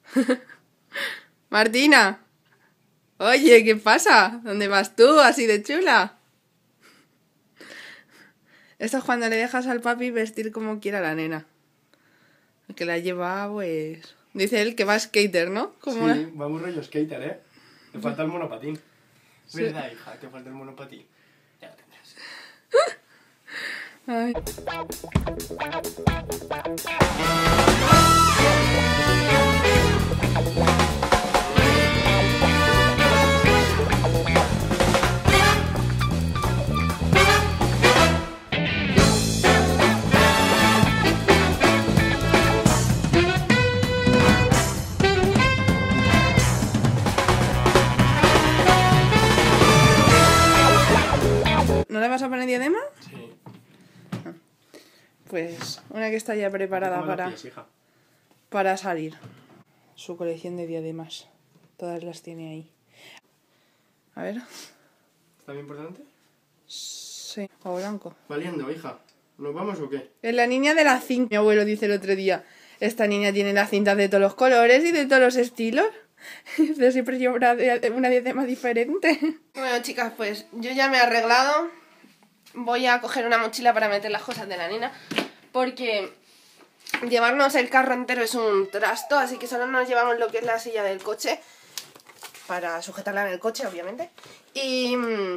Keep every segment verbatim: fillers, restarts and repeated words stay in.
Martina. Oye, ¿qué pasa? ¿Dónde vas tú, así de chula? Esto es cuando le dejas al papi vestir como quiera a la nena. Que la lleva, pues... Dice él que va skater, ¿no? Como sí, una... va muy rollo skater, ¿eh? Le falta el monopatín. Sí. ¿Verdad, hija? Te falta el monopatín. Ya lo tendrás. Ay. ¿No le vas a poner diadema? Sí. Pues una que está ya preparada para, pies, para salir. Su colección de diademas. Todas las tiene ahí. A ver. ¿Está bien importante? Sí, o blanco. Valiendo, hija. ¿Nos vamos o qué? Es la niña de la cinta. Mi abuelo dice el otro día. Esta niña tiene las cintas de todos los colores y de todos los estilos. Yo siempre llevo una, una diadema diferente. Bueno, chicas, pues yo ya me he arreglado. Voy a coger una mochila para meter las cosas de la nena, porque llevarnos el carro entero es un trasto, así que solo nos llevamos lo que es la silla del coche, para sujetarla en el coche, obviamente. Y,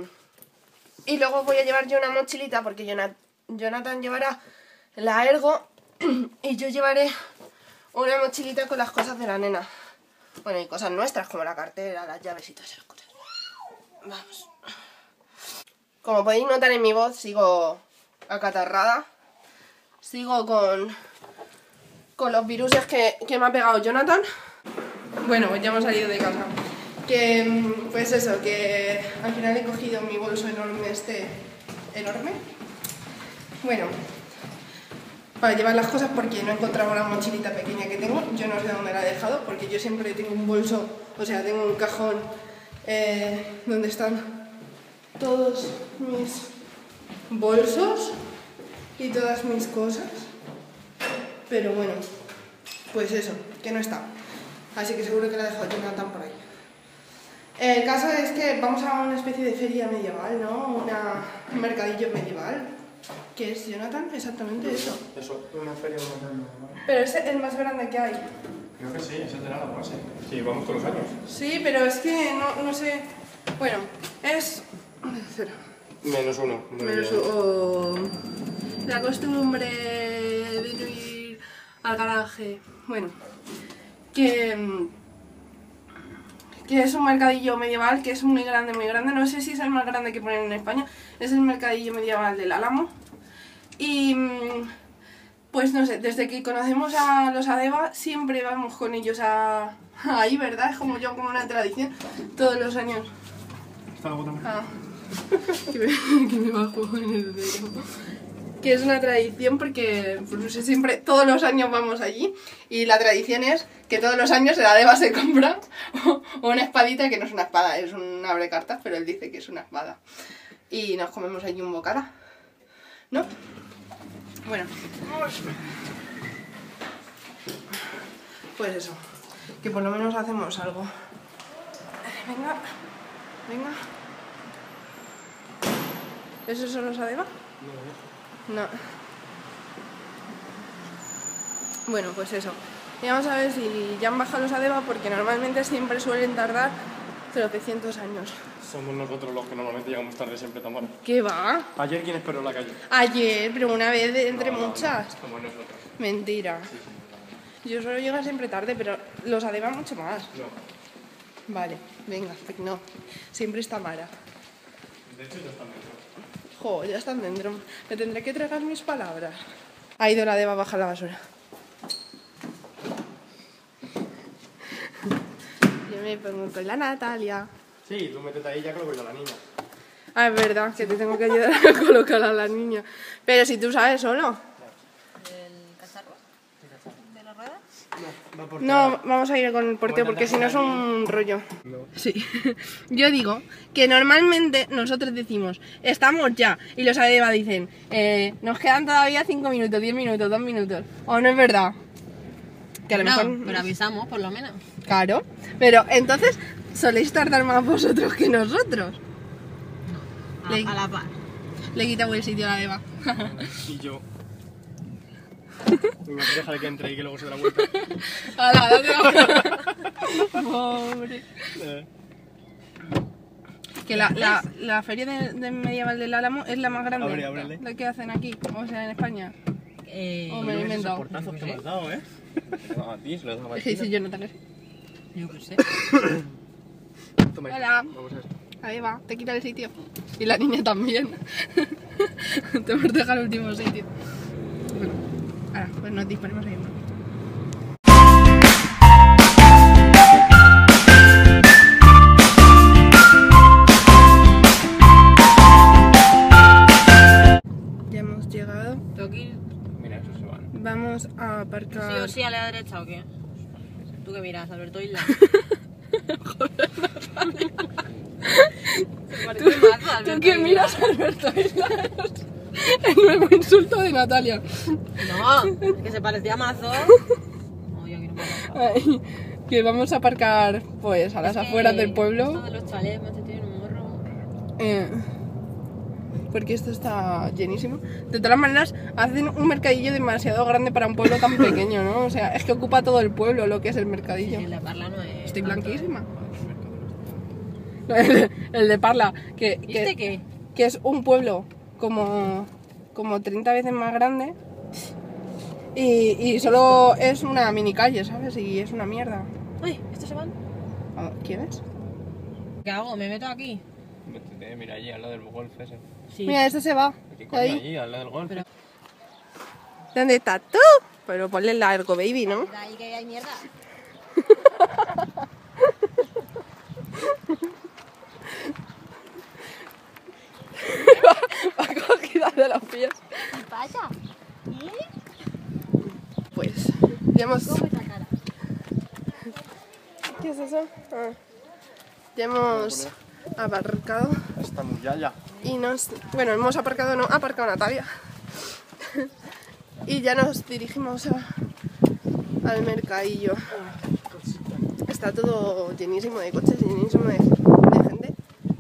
y luego voy a llevar yo una mochilita, porque Jonathan llevará la ergo y yo llevaré una mochilita con las cosas de la nena. Bueno, y cosas nuestras, como la cartera, las llaves y todas esas cosas. Vamos. Como podéis notar en mi voz, sigo acatarrada. Sigo con, con los viruses que, que me ha pegado Jonathan. Bueno, pues ya hemos salido de casa. Que, pues eso, que al final he cogido mi bolso enorme, este enorme. Bueno, para llevar las cosas, porque no he encontrado la mochilita pequeña que tengo. Yo no sé dónde la he dejado, porque yo siempre tengo un bolso, o sea, tengo un cajón eh, donde están todos mis bolsos y todas mis cosas. Pero bueno, pues eso, que no está. Así que seguro que la he dejado Jonathan por ahí. El caso es que vamos a una especie de feria medieval, ¿no? Una, un mercadillo medieval. ¿Qué es, Jonathan? Exactamente eso. Eso, una feria medieval. Pero es el más grande que hay. Creo que sí, ese tendrá la base. Sí, vamos con los años. Sí, pero es que no, no sé. Bueno, es... Cero. Menos uno. Menos uno. Oh. La costumbre de no ir al garaje. Bueno, que... que es un mercadillo medieval que es muy grande, muy grande. No sé si es el más grande que ponen en España. Es el mercadillo medieval del Álamo. Y... pues no sé, desde que conocemos a los Adeba siempre vamos con ellos a... ahí, ¿verdad? Es como yo, como una tradición. Todos los años. Está algo también. Ah. que, me, que me bajo en el dedo. Que es una tradición porque pues, no sé, siempre, todos los años vamos allí. Y la tradición es que todos los años el Adeba se compra una espadita, que no es una espada, es un abrecartas, pero él dice que es una espada. Y nos comemos allí un bocata, ¿no? Bueno, pues eso, que por lo menos hacemos algo. Venga, venga. ¿Esos son los Adeba? No. No. Bueno, pues eso. Y vamos a ver si ya han bajado los Adeba, porque normalmente siempre suelen tardar tropecientos años. Somos nosotros los que normalmente llegamos tarde siempre, Tamara. ¿Qué va? ¿Ayer quién esperó en la calle? Ayer, pero una vez de entre no, no, muchas. No, somos nosotros. Mentira. Sí, sí. Yo solo llego siempre tarde, pero los Adeba mucho más. No. Vale, venga, pues no. Siempre está Mara. De hecho ya están dentro. Jo, ya están dentro. Me tendré que tragar mis palabras. Ha ido la Adeba a bajar la basura. Yo me pongo con la Natalia. Sí, tú métete ahí ya que lo voy a la niña. Ah, es verdad, que te tengo que ayudar a colocar a la niña. Pero si tú sabes solo. ¿El cacharro? ¿De la rueda? No, va No, vamos a ir con el porteo porque si no es un rollo. No. Sí. Yo digo que normalmente nosotros decimos, estamos ya. Y los Adeba dicen, eh, nos quedan todavía cinco minutos, diez minutos, dos minutos. ¿O no es verdad? que a lo No, mejor... pero avisamos, por lo menos. Claro, pero entonces soléis tardar más vosotros que nosotros. A, Le- a la par. Le quita el sitio a la Eva. Y yo. Venga, déjale que entre y que luego se da la vuelta. ¡Hala, date! Pobre. Eh, Que la, la, la feria de, de medieval del Álamo es la más grande. Abre, ábrele. La que hacen aquí, o sea, en España. Eh, Oh, me lo he esos inventado. portazos que me has dado, ¿eh? No, a ti, se lo he dado a Es que ti. si yo no te lo sé. yo qué sé. Toma esto. Hola. Vamos a esto. Ahí va, te quita el sitio. Y la niña también. Te hemos dejado el último sitio. Bueno, ahora, pues nos disponemos a irnos. Ya hemos llegado. ¿Tengo que ir Mira, esos se van. Vamos a aparcar. sí o sí a la derecha o qué? ¿Tú qué miras, Alberto Isla? ¿Tú, ¿Tú qué miras, Alberto Islas? El nuevo insulto de Natalia. No, que se parecía mazo. No, yo aquí no puedo. Ay, que vamos a aparcar pues a las afueras del Esto pueblo. de los chalets me hace tener un morro. eh, porque esto está llenísimo. De todas maneras, hacen un mercadillo demasiado grande para un pueblo tan pequeño, ¿no? O sea, es que ocupa todo el pueblo lo que es el mercadillo. Sí, el de Parla no es. Estoy tanto, blanquísima. El, el de Parla, que, ¿Y que, este qué? que es un pueblo como, como treinta veces más grande y, y solo es una mini calle, ¿sabes? Y es una mierda. Uy, ¿estos se van? Ah, ¿quién es? ¿Qué hago? ¿Me meto aquí? Métete, mira allí, al lado del golf ese. Sí. Mira, ese se va. ¿Qué coño Ahí. allí, al lado del golf? Pero- ¿Dónde estás tú? Pero ponle largo, baby, ¿no? De ahí que hay mierda. Va cogida de los pies. ¿Qué pasa? Pues, ya hemos... ¿Cómo esa cara? ¿Qué es eso? Ah. Ya hemos aparcado Está muy ya, ya. y nos... Bueno, hemos aparcado, no, ha aparcado Natalia. Y ya nos dirigimos a, al mercadillo. Está todo llenísimo de coches, llenísimo de, de gente.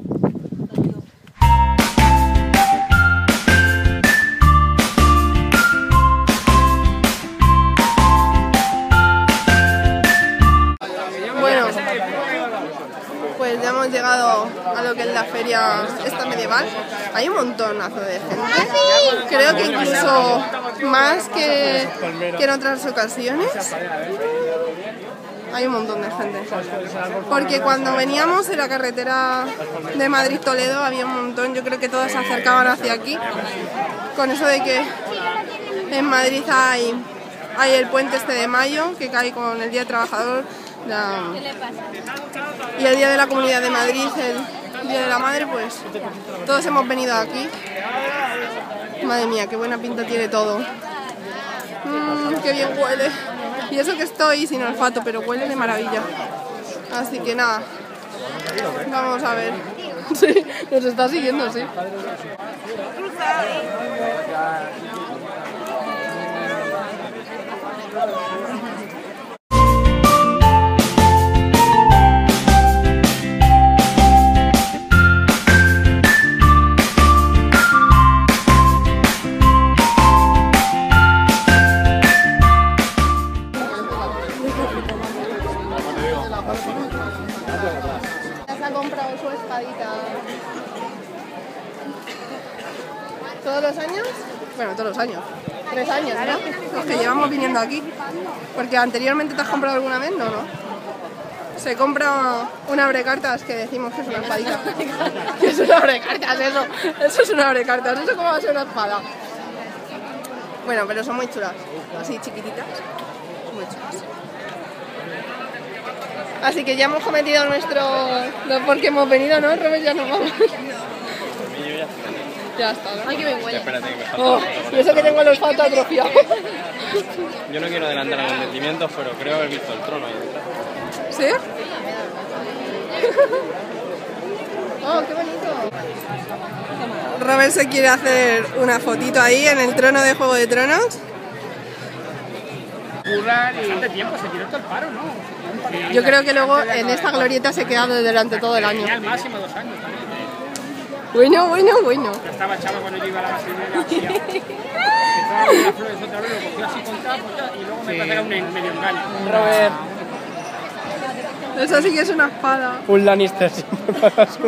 Bueno, pues ya hemos llegado a lo que es la feria esta medieval. Hay un montonazo de gente. Creo que incluso más que, que en otras ocasiones. Hay un montón de gente. Porque cuando veníamos en la carretera de Madrid-Toledo había un montón. Yo creo que todos se acercaban hacia aquí. Con eso de que en Madrid hay, hay el puente este de mayo, que cae con el Día del Trabajador. La... Y el Día de la Comunidad de Madrid, el Día de la Madre, pues todos hemos venido aquí. Madre mía, qué buena pinta tiene todo. Mmm, qué bien huele. Y eso que estoy sin olfato, pero huele de maravilla. Así que nada, vamos a ver. Sí, nos está siguiendo, sí. Ya se ha comprado su espadita. ¿Todos los años? Bueno, todos los años. Tres años, ¿no? Los que llevamos viniendo aquí. Porque anteriormente te has comprado alguna vez, no, ¿no? Se compra un abrecartas que decimos que es una espadita. ¿Qué es un abrecartas eso? Eso es un abrecartas. ¿Eso cómo va a ser una espada? Bueno, pero son muy chulas. Así chiquititas. Muy chulas. Así que ya hemos cometido nuestro... No porque hemos venido, ¿no, Robert? Ya nos vamos. Ya está, ¿no? Ay, que me huele. Espérate que me falta Oh, una cosa con y eso que tengo el olfato atrofiado. Yo no quiero adelantar acontecimientos, pero creo haber visto el trono ahí detrás. ¿Sí? Oh, qué bonito. Robert se quiere hacer una fotito ahí en el trono de Juego de Tronos. currar y... Bastante tiempo, se tiró todo el paro, ¿no? Sí, yo creo que luego en esta glorieta se queda durante todo el año. Tenía al máximo dos años también. Bueno, bueno, bueno. Yo estaba chava cuando yo iba a la gasolinera. Estaba con las flores otra vez, lo cogió así con tapo y luego me sí. Parece un medio engaño. Robert. Eso sí que es una espada. Un Lannister siempre para su...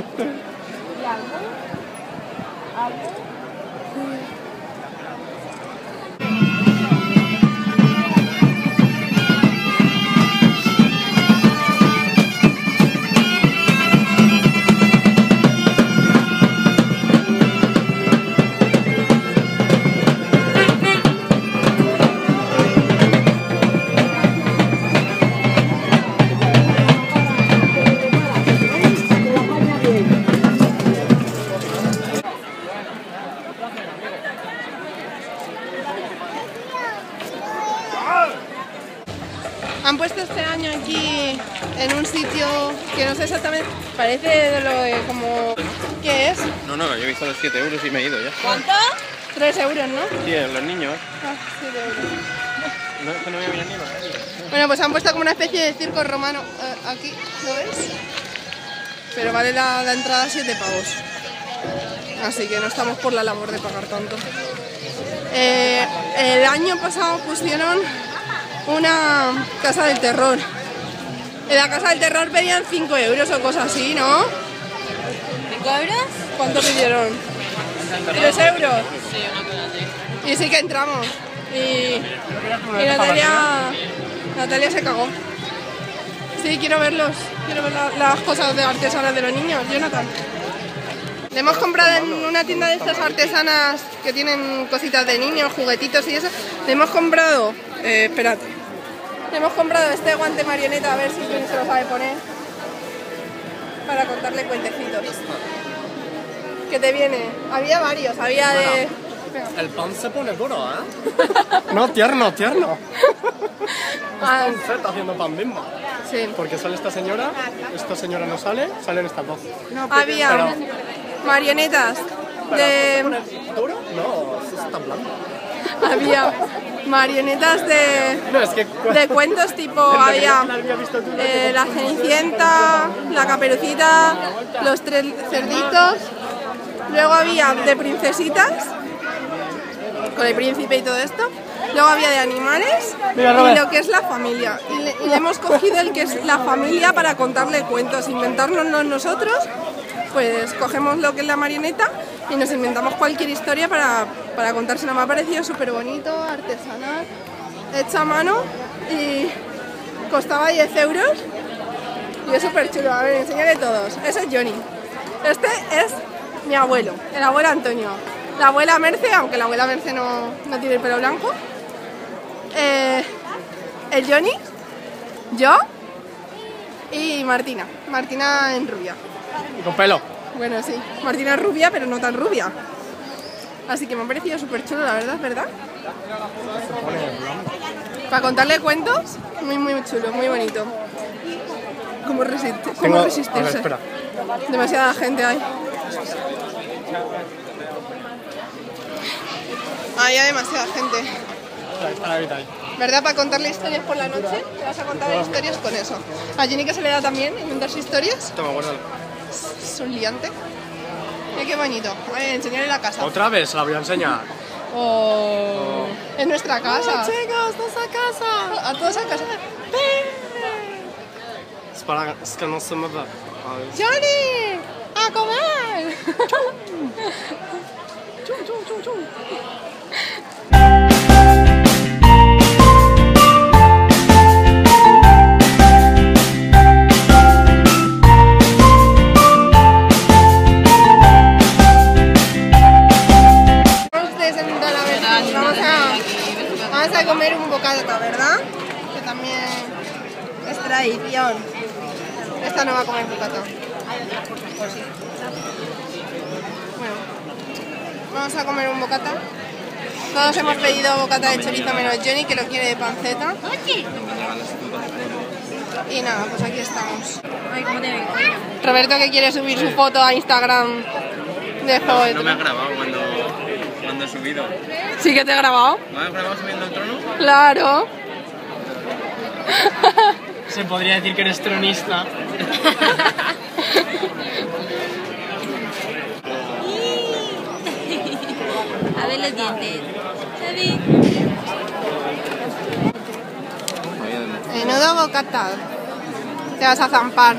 Han puesto este año aquí en un sitio que no sé exactamente, parece de lo de como... ¿Qué es? No, no, yo he visto los siete euros y me he ido ya. ¿Cuánto? tres euros, ¿no? Sí, los niños. Ah, siete euros. No, es que no voy a mirar ni más. Bueno, pues han puesto como una especie de circo romano eh, aquí, ¿lo ves? Pero vale la, la entrada siete pavos. Así que no estamos por la labor de pagar tanto. Eh, el año pasado pusieron una casa del terror. En la casa del terror pedían cinco euros o cosas así, ¿no? ¿cinco euros? ¿Cuánto pidieron? ¿tres euros? Sí, una cosa así. Y sí que entramos. Y, y Natalia, Natalia se cagó. Sí, quiero verlos. Quiero ver la, las cosas de artesanas de los niños. Jonathan. Le hemos comprado en una tienda de estas artesanas que tienen cositas de niños, juguetitos y eso. Le hemos comprado... Eh, espérate. Le hemos comprado este guante marioneta, a ver si alguien se lo sabe poner. Para contarle cuentecitos. ¿Qué te viene? Había varios, había de... El pan se pone duro, ¿eh? No, tierno, tierno. Ah, Es pan Z haciendo pan mismo. sí. Porque sale esta señora, esta señora no sale, salen estas dos. Había Pero- marionetas de... ¿Duro? No, eso está blando. Había marionetas de... No, es que... de cuentos tipo En realidad había la había visto tú, eh, la Cenicienta, la Caperucita, los tres cerditos, luego había de princesitas con el príncipe y todo esto, luego había de animales Mira, y Robert. lo que es la familia, y le, y le hemos cogido el que es la familia para contarle cuentos, inventárnoslo nosotros. Pues cogemos lo que es la marioneta y nos inventamos cualquier historia para, para contársela. Me ha parecido súper bonito, artesanal, hecha a mano y costaba diez euros y es súper chulo. A ver, enséñale todos. Ese es Johnny. Este es mi abuelo, el abuelo Antonio. La abuela Merce, aunque la abuela Merce no, no tiene el pelo blanco. Eh, el Johnny, yo y Martina. Martina en rubia. Y con pelo. Bueno, sí. Martina es rubia, pero no tan rubia. Así que me ha parecido súper chulo, la verdad, ¿verdad? Para contarle cuentos, muy, muy chulo, muy bonito. ¿Cómo, resiste, cómo Tengo... resistirse? A ver, espera. Demasiada gente hay. Hay demasiada gente. Ahí está la vida ahí. ¿Verdad? Para contarle historias por la noche, te vas a contar historias con eso. ¿A Jenny que se le da también inventarse historias? Toma, guárdalo. Es un liante. Mira qué bonito. A ver, enseñarle la casa. Otra vez, la voy a enseñar. Oh, es nuestra casa. Oh, chicos, todos a casa. A todos a casa. Es para... Es que no se me da. ¡Johnny! ¡A comer! Chum, chum, chum, chum. Vamos a, vamos a comer un bocata, ¿verdad? Que también es tradición. Esta no va a comer bocata. Pues sí. Bueno, vamos a comer un bocata. Todos hemos pedido bocata de chorizo menos Johnny, que lo quiere de panceta. Y nada, pues aquí estamos. Roberto, que quiere subir su foto a Instagram de Juego de No me ha Tronos. grabado cuando, cuando he subido. ¿Sí que te he grabado? ¿Me has grabado subiendo el trono? Claro. Se podría decir que eres tronista. A ver los dientes. ¿Sabes? Menudo bocata. Te vas a zampar.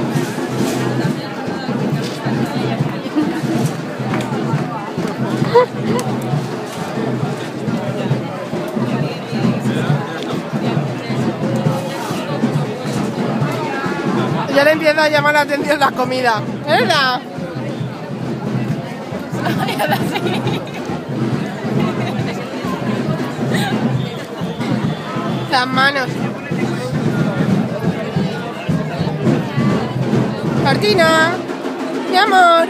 Ya le empieza a llamar la atención la comida. ¿Verdad? Las manos. Martina, mi amor.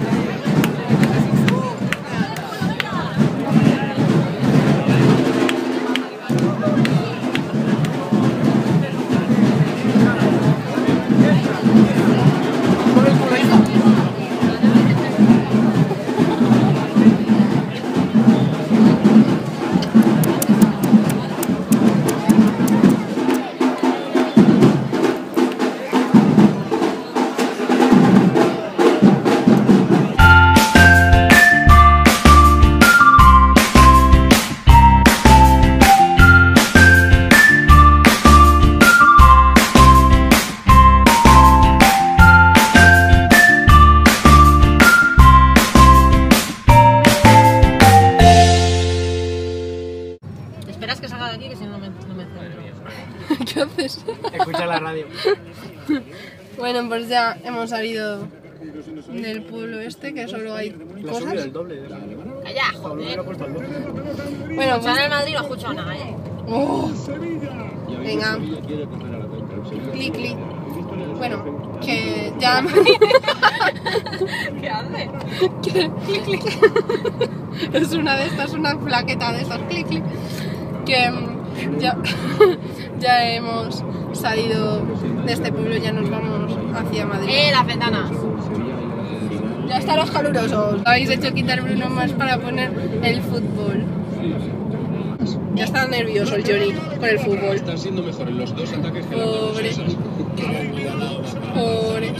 Esperas que salga de aquí, que si no, no me, no me centro. ¿Qué haces? Escucha la radio. Bueno, pues ya hemos salido del pueblo este, que solo hay La subida cosas. el doble. Calla, joder. Bueno, Pues pues... en el Madrid no he escuchado nada, ¿eh? Oh. Venga. Clic, clic. Bueno, que ya... ¿Qué hace? que... Clic, clic. Es una de estas, una plaqueta de estas. Clic, clic. Que mm, ya, ya hemos salido de este pueblo, ya nos vamos hacia Madrid. Eh, las ventanas. Ya están los calurosos. Habéis hecho quitar Bruno más para poner el fútbol. Ya está nervioso el Johnny con el fútbol. Están siendo mejores los dos ataques que las dos Pobre. defensas. Pobre.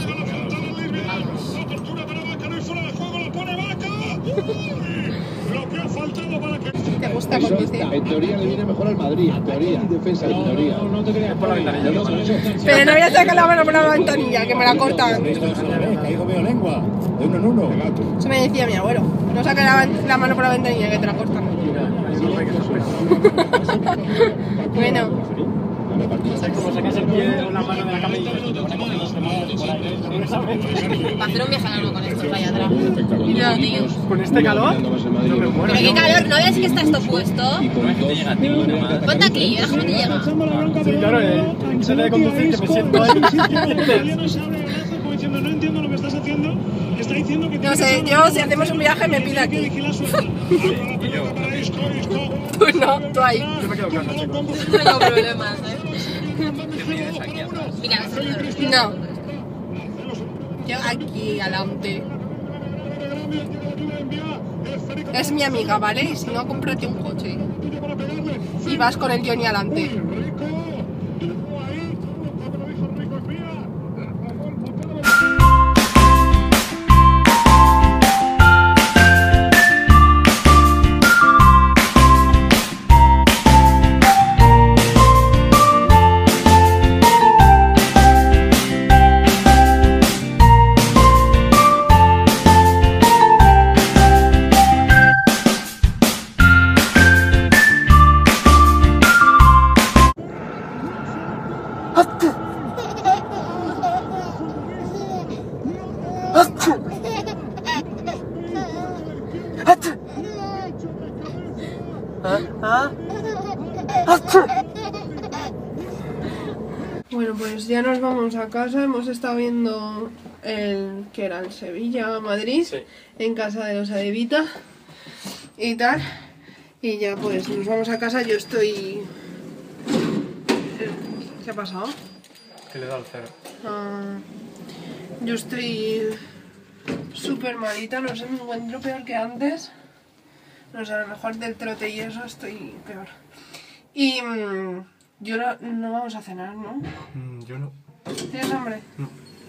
¿Te gusta Eso, conducir? en teoría le viene mejor al Madrid, en teoría, en defensa, en teoría. No te creas por la ventanilla. No, no, eso. Pero no voy a sacar la mano por la ventanilla, que me la cortan. Hijo mío, lengua, de uno en uno. Eso me decía mi abuelo. No saques la, la mano por la ventanilla, que te la cortan. Bueno, Como sacas el pie de una mano de la cama y dices, te van a coger los demás por ahí, ¿sabes? Va a hacer un viaje largo con esto vaya atrás. ya. Tío. Con este calor, no me muero. Pero qué calor, ¿no ves que está esto puesto? Y con dos. Ponte aquí, déjame que llega. Sí, claro, eh, se debe conducir, que me siento ahí. No entiendo lo que estás haciendo. Está diciendo que No sé, yo si hacemos un viaje me pide aquí. Tú no, tú ahí. Yo me quedo en casa, chicos. No tengo problemas, ¿eh? Mira, señor. No. Yo aquí, adelante. Es mi amiga, ¿vale? Y si no, cómprate un coche. Y vas con el Johnny adelante. Bueno, pues ya nos vamos a casa. Hemos estado viendo el que era el Sevilla Madrid, Sí. en casa de los Adevita y tal. Y ya pues nos vamos a casa. Yo estoy... ¿Qué ha pasado? Que le da al cero. Ah, yo estoy súper malita, no sé, me encuentro peor que antes. No sé, a lo mejor del trote y eso estoy peor. Y mm, Yo no, no vamos a cenar, ¿no? Mm, yo no. ¿Tienes hambre? No.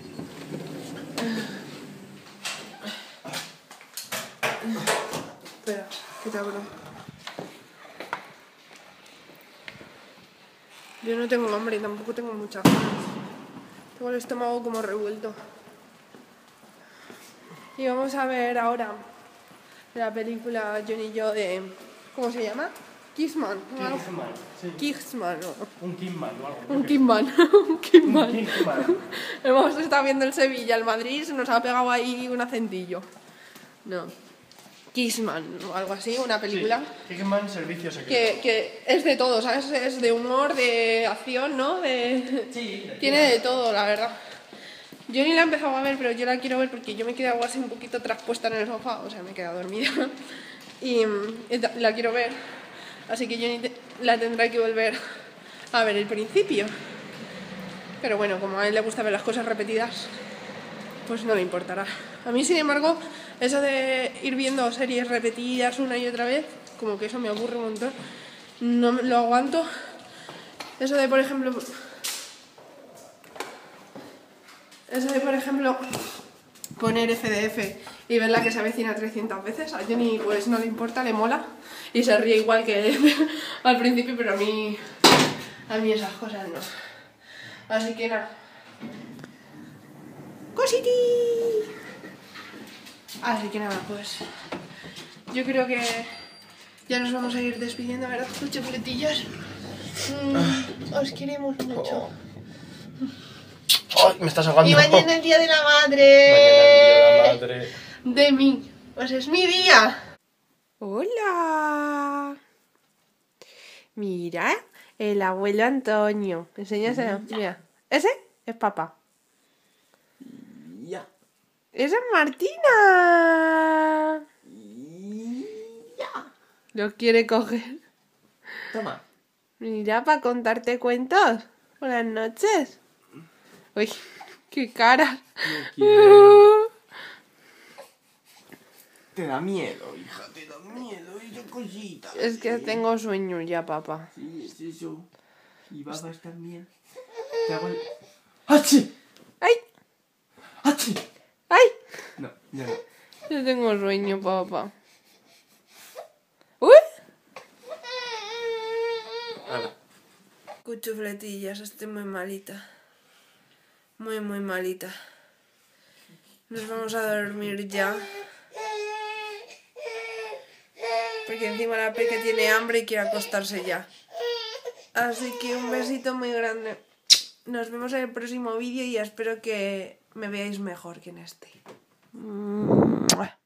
Espera, que te abro. Yo no tengo hambre y tampoco tengo muchas ganas. Tengo el estómago como revuelto. Y vamos a ver ahora la película Johnny y yo de... ¿Cómo se llama? Kissman. ¿No? Kissman, sí. Kissman, ¿no? Un Kissman o algo. Un Kissman. Un Kissman. Un Kissman. Hemos estado viendo el Sevilla, el Madrid, se nos ha pegado ahí un acentillo. No. Kissman o algo así, una película. Sí. Kissman, servicio secreto. Que, que es de todo, ¿sabes? Es de humor, de acción, ¿no? De... Sí. Tiene de todo, la verdad. Yo ni la he empezado a ver, pero yo la quiero ver porque yo me quedé algo así un poquito traspuesta en el sofá, o sea, me he quedado dormida. Y, y la quiero ver. Así que yo ni te, la tendré que volver a ver el principio. Pero bueno, como a él le gusta ver las cosas repetidas, pues no le importará. A mí, sin embargo, eso de ir viendo series repetidas una y otra vez, como que eso me aburre un montón. No lo aguanto. Eso de, por ejemplo... Eso de, por ejemplo, poner F D F y verla que se avecina trescientas veces, a Johnny pues no le importa, le mola y se ríe igual que al principio, pero a mí, a mí esas cosas no. Así que nada. ¡Cositi! Así que nada, pues yo creo que ya nos vamos a ir despidiendo, ¿verdad, chufletillas? Mm, os queremos mucho. ¡Ay, me estás ahogando! Y mañana es el día de la madre. Mañana es el día de la madre. De mí. Pues es mi día. Hola. Mira, el abuelo Antonio. Enséñaselo. Mira. Ese es papá. Ya. Esa es Martina. Ya. Lo quiere coger. Toma. Mira, para contarte cuentos. Buenas noches. Uy, qué cara. No Te da miedo, hija, te da miedo, esa cosita. Es que tengo sueño ya, papá. Sí, es eso. Y babas también. Te hago el... ¡Hachi! ¡Ay! ¡Hachi! ¡Ay! No, ya no. Yo tengo sueño, papá. ¡Uy! Hala. Cuchufletillas, estoy muy malita. Muy, muy malita. Nos vamos a dormir ya. Porque encima la peque tiene hambre y quiere acostarse ya. Así que un besito muy grande. Nos vemos en el próximo vídeo y espero que me veáis mejor que en este.